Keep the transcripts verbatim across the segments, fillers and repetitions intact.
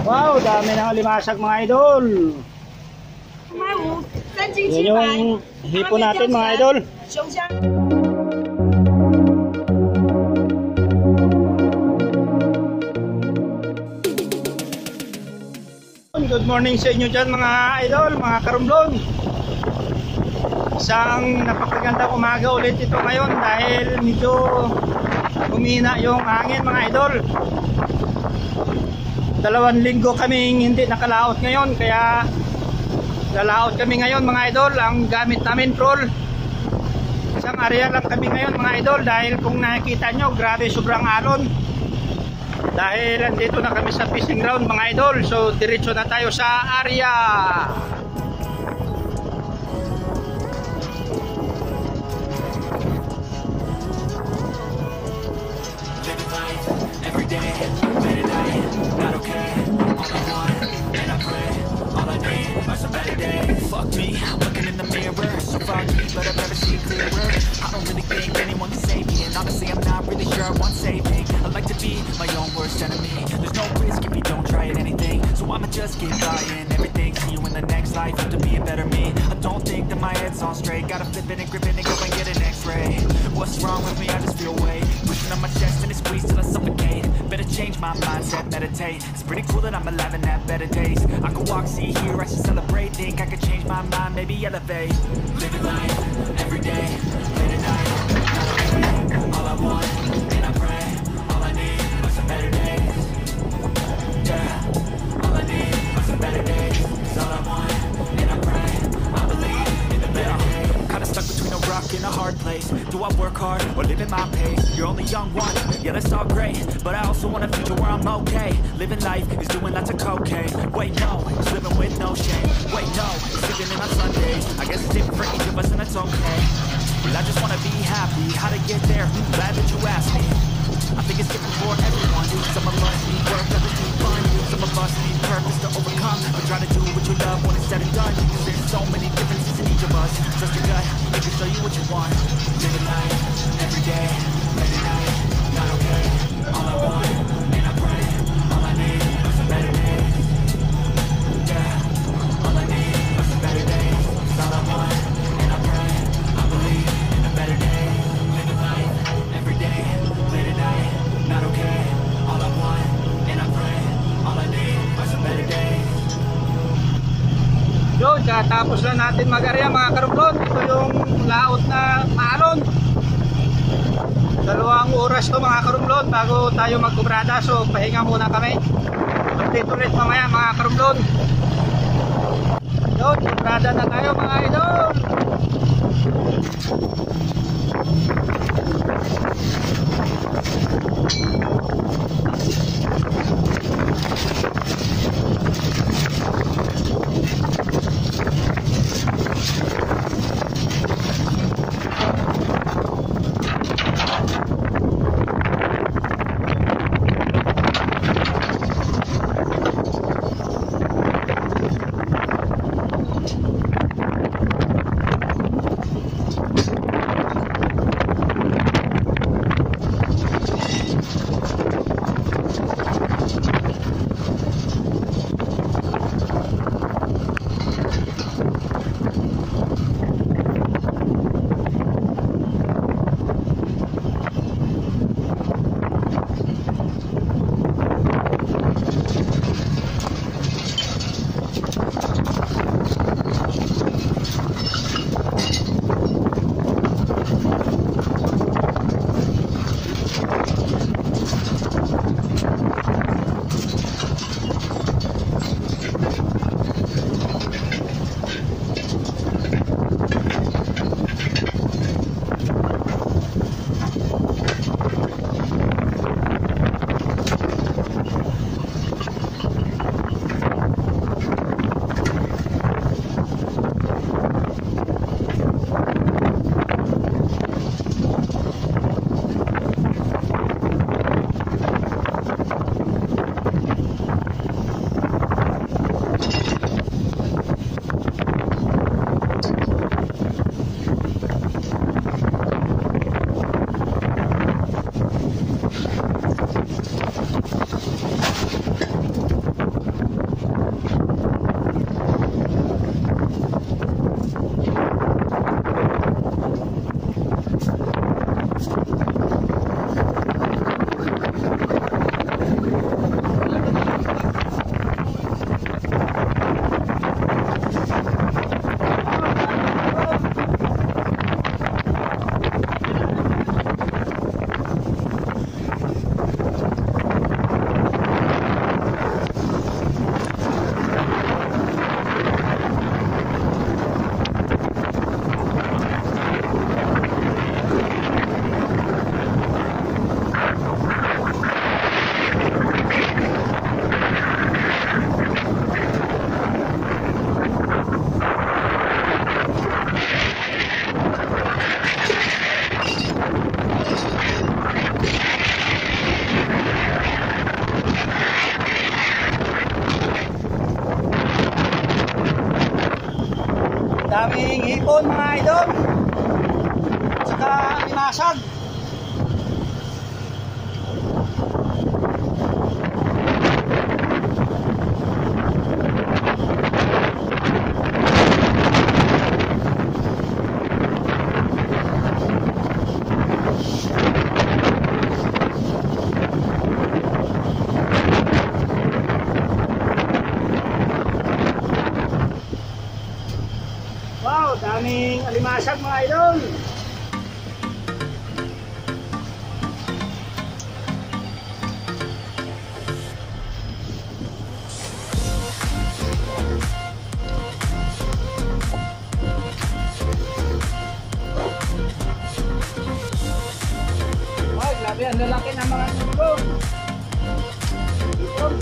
Wow, dami ng limasag mga idol. Yan yung hipo natin mga idol. Good morning sa inyo dyan mga idol, mga karumblon. Isang napakagandang umaga ulit ito ngayon dahil medyo humina yung hangin mga idol. Dalawang linggo kaming hindi nakalaot ngayon, kaya lalaot kami ngayon mga idol. Ang gamit namin troll, isang area lang kami ngayon mga idol, dahil kung nakikita nyo grabe sobrang alon. Dahil andito na kami sa fishing ground mga idol, so diretso na tayo sa area. Fuck me, looking in the mirror, so foggy, but I've never seen clearer. I don't really think anyone can save me, and honestly I'm not really sure I want saving. I like to be my own worst enemy. There's no risk if you don't try at anything, so I'ma just keep buying everything. See you in the next life, have to be a better me. I don't think that my head's on straight, gotta flip it and grip it and go and get an x-ray. What's wrong with me? I just feel weight pushing on my chest and it squeezes till I suffocate. Better change my mindset, meditate. It's pretty cool that I'm alive and have better days. I could walk, see, hear, I should celebrate. Think I could change my mind, maybe elevate. Living life, every day, late at night, not okay. All I want, and I pray, all I need are some better days. Yeah, all I need are some better days. It's all I want, and I pray, I believe in the better days. Kinda stuck between a rock and a hard place. Do I work hard or live at my pace? You're only young once, yeah that's all great, but I also want a future where I'm okay. Living life is doing lots of cocaine. Wait no, it's living with no shame. Wait no, it's sleeping in on Sundays. I guess it's different for each of us and that's okay. Well I just wanna be happy, how to get there? Glad that you asked me. I think it's different for everyone. Some of us need work, others need fun. Some of us need purpose to overcome, but try to do what you love when it's said and done. Cause there's so many differences in each of us. Trust your gut, it can show you what you want. Living life, every day, late at night, not okay. All I want, and I pray, all I need are some better days. Yeah, all I need are some better days. It's all I want, and I pray, I believe in a better day. Living life, every day, late at night, not okay. All I want, and I pray, all I need are some better days. Yun, katapos lang natin mag-area mga karumblon. Ito yung laot na maalon. Dalawang oras to mga karumblon bago tayo magkubrada, so pahinga muna kami. Update ulit mamaya mga karumblon. Yun, kubrada na tayo mga idol. Daming hipon mga idol. At saka limasag. Wow, daming alimasag mga idol. Wow, grabe ang lalaki ng mga hipon. Hipon.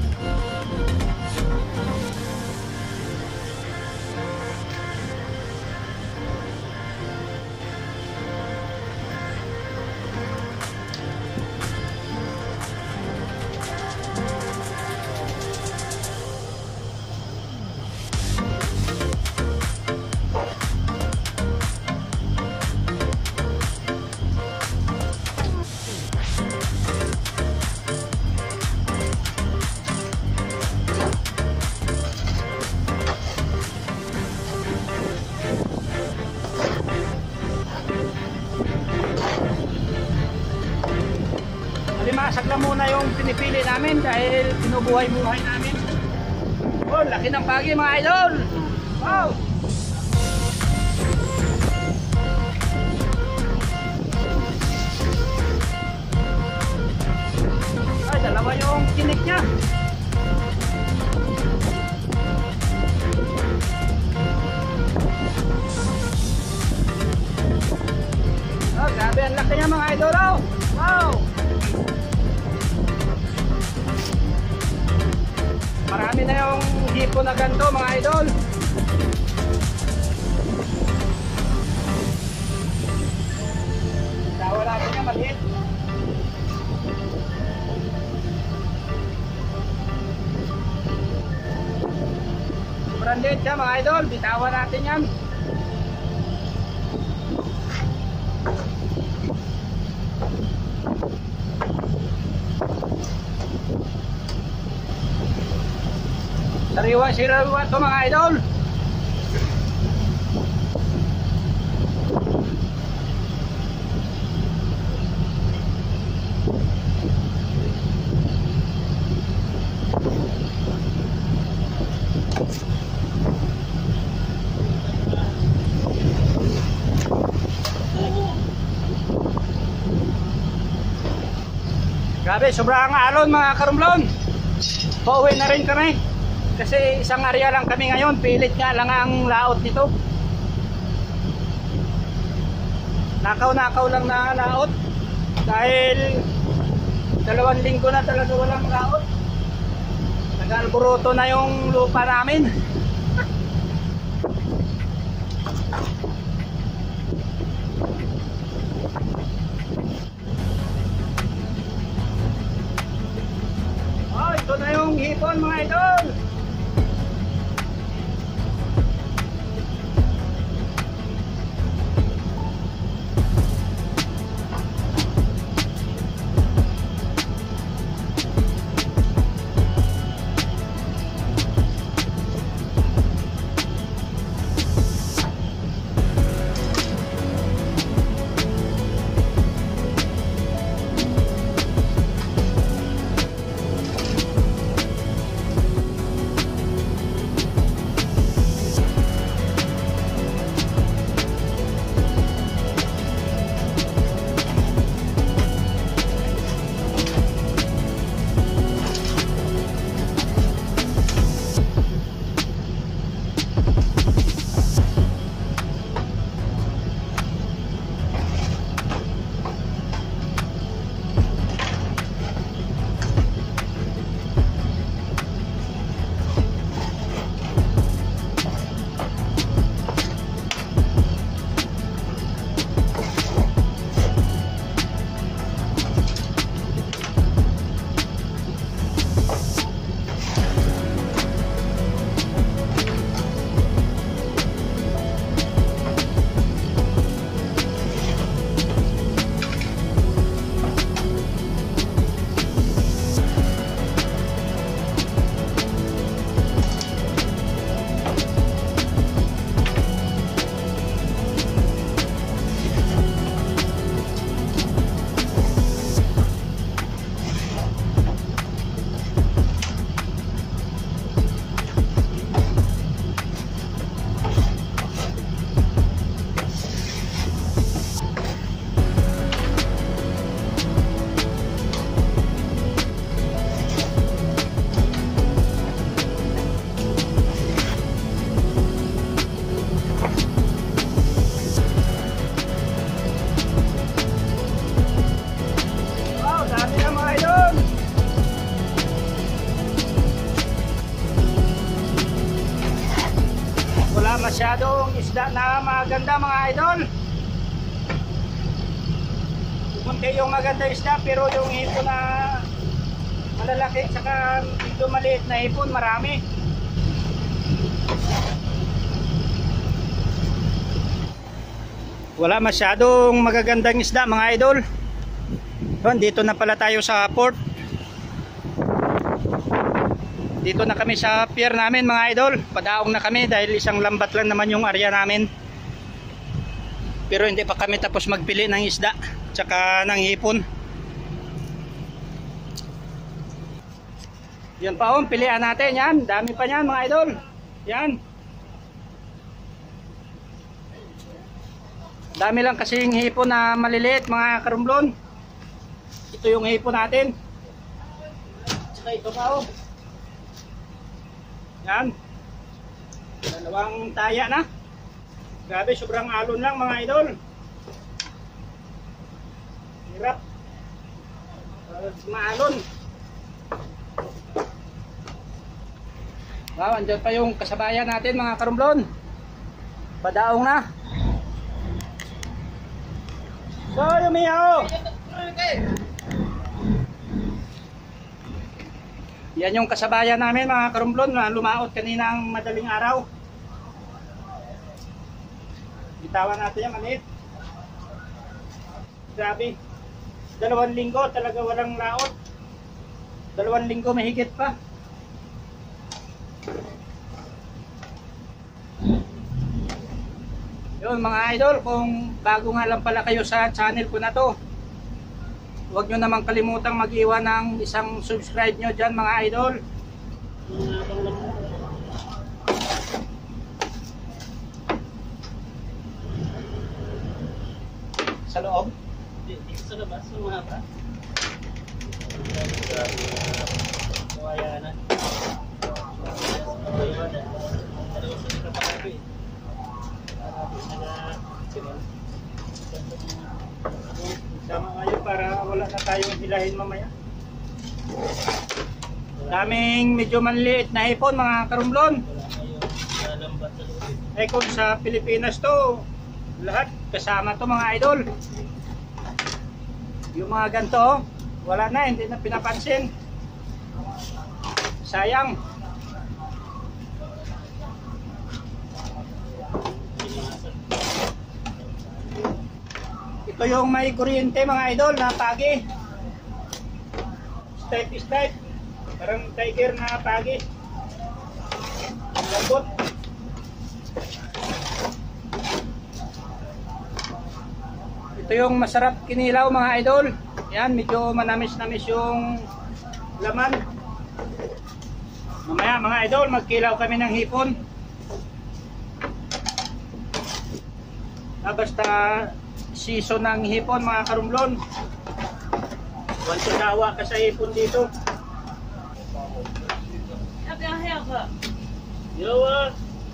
Limasag lang muna yung pinipili namin dahil pinubuhay-buhay namin. Oh, laki ng pagi mga idol. Wow! Ay, dalawa yung tinik niya. Oh, grabe ang laki niya mga idol. Oh. Wow! Marami na yung hipon na ganito mga idol. Tawa natin nga maliit. Sobrang liit siya mga idol. Bitawan natin yan. Sariwa-sariwa ito mga idol. Grabe, sobrang alon mga karumlon. Pauwi na rin kami. Kasi isang area lang kami ngayon, pilit nga lang ang laot nito. Nakaw-nakaw lang na laot. Dahil dalawang linggo na talaga walang laot. Nag-alboroto na yung lupa namin. Oh, ito na yung hipon mga idol. masyadong isda na maganda mga idol. Kunti yung maganda isda, pero yung hipon na malalaki saka medyo maliit na hipon marami. Wala masyadong magagandang isda mga idol. Dito na pala tayo sa port. Dito na kami sa pier namin mga idol. Padaong na kami dahil isang lambat lang naman yung area namin. Pero hindi pa kami tapos magpili ng isda tsaka ng hipon. Yan pa oh, pilihan natin yan. Dami pa yan mga idol. Yan. Dami lang kasing hipon na maliliit mga karumblon. Ito yung hipon natin. Tsaka ito pa oh. Yan. Dalawang taya na. Grabe, sobrang alon lang mga idol. Hirap. Uh, maalon. Wow, andyan pa yung kasabayan natin mga karumblon. Padaong na. So, yumiyaw. Yan yung kasabayan namin mga karumblon na lumaot kaninang madaling araw. Bitawan natin yan manit. Grabe. Dalawang linggo talaga walang laot. Dalawang linggo mahigit pa. Yun mga idol, kung bago nga lang pala kayo sa channel ko na to, huwag nyo namang kalimutang mag-iwan ng isang subscribe nyo dyan mga idol. Sa loob? Dito sa labas, yung mga ba? Kaya na. Sama ngayon para wala na tayong hilahin mamaya. Daming medyo manliit na hipon mga karumblon. Eh kung sa Pilipinas to, lahat kasama to mga idol. Yung mga ganito, wala na, hindi na pinapansin. Sayang. Ito yung may kuryente mga idol na pagi. Stripe stripe. Parang tiger na pagi. Lambot. Ito yung masarap kinilaw mga idol. Yan, medyo manamis-namis yung laman. Mamaya mga idol, magkilaw kami ng hipon. Ah, basta season ng hipon mga karumblon. Once dawa ka sa hipon dito. 要不要 help？ 有啊，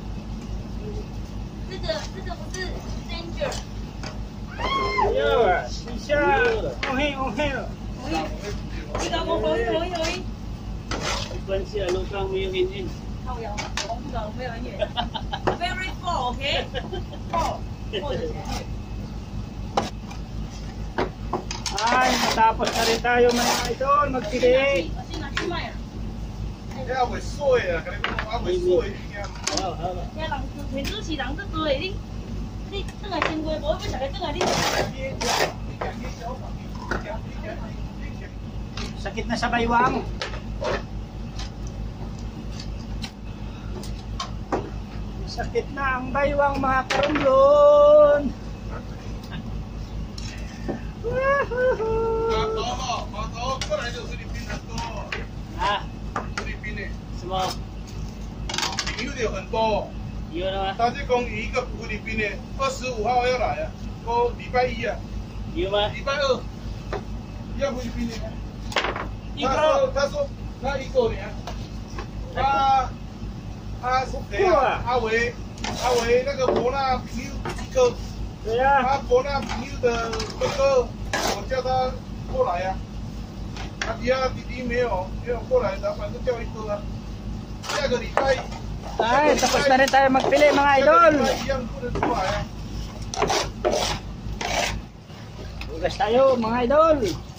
这个这个不是 danger。 Yo, siya. Ohe, ohe. 这个我可以可以可以。 没关系啊，路上没有原因。 靠腰，我不搞没有很远。Very full, OK？ Full， full 的前面。 Ay, matapos na rin tayo mga idol, magpili. 我先拿去卖啊。 要会水啊，可能我会水。 好好了， 遐人平时是人得多的，你你等下先过，无要食个等下你。 Sakit na sa baywang. Sakit na ang baywang mga karumblon. Woohoo! 码头哈，码头过来就菲律宾的多， 啊， 菲律宾的什么？ 朋友的很多。 有了吗？ 他就讲一个菲律宾的，二十五号要来啊，过礼拜一啊， 有吗？ 礼拜二要菲律宾的。 一个他说他说他一个年，他他谁啊？阿维阿维那个伯纳朋友一个。 Kaya, 他伯纳朋友的哥哥，我叫他过来呀、啊。他其他弟弟没有没有过来的，反正叫一个啊。下个礼拜 Ay, tapos na rin tayo magpili mga idol. Hugas tayo mga idol.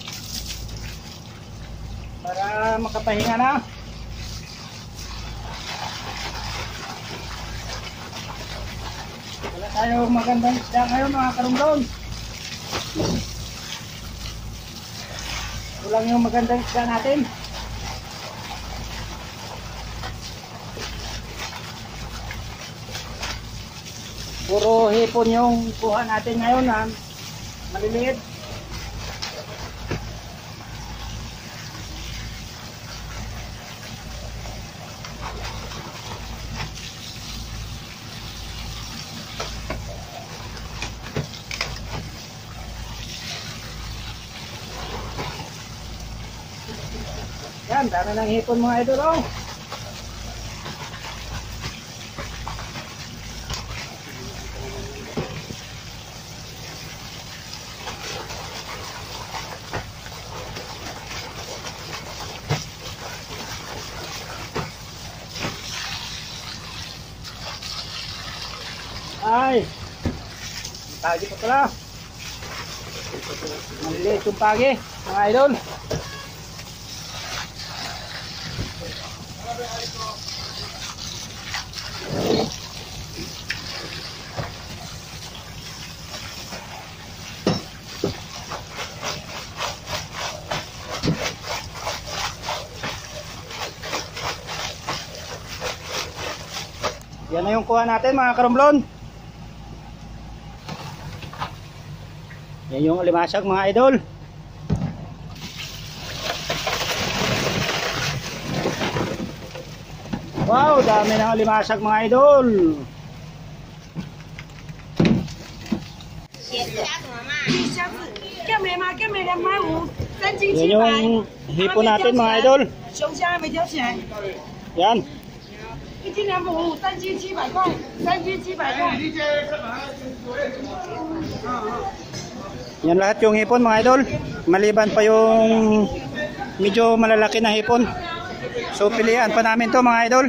Para makapahinga na. Wala tayo magandang isda ngayon mga karumblon. Kulang yung magandang isda natin. Puro hipon yung kuha natin ngayon na maliliit. Yan, dami ng hipon mga idol oh. Ay, pagi pa pala. Maliliit yung pagi mga idol. Yan na yung kuha natin mga karumblon. Yan yung limasag mga idol. Wow, dami ng limasag mga idol. Yan yung hipon natin mga idol. Yan. 一斤两百五，三斤七百块，三斤七百块。 Yan lahat yung hipon mga idol. Maliban pa yung medyo malalaki na hipon. So pilihan pa namin to mga idol.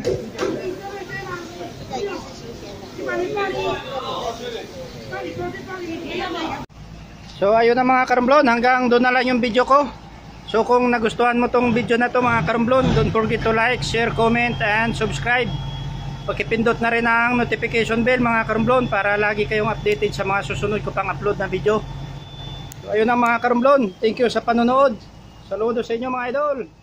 So ayun na mga karumblon, hanggang doon na lang yung video ko. So kung nagustuhan mo tong video na to mga karumblon, don't forget to like, share, comment, and subscribe. Pakipindot na rin ang notification bell mga karumblon para lagi kayong updated sa mga susunod ko pang upload na video. So ayun na mga karumblon, thank you sa panonood. Saludo sa inyo mga idol.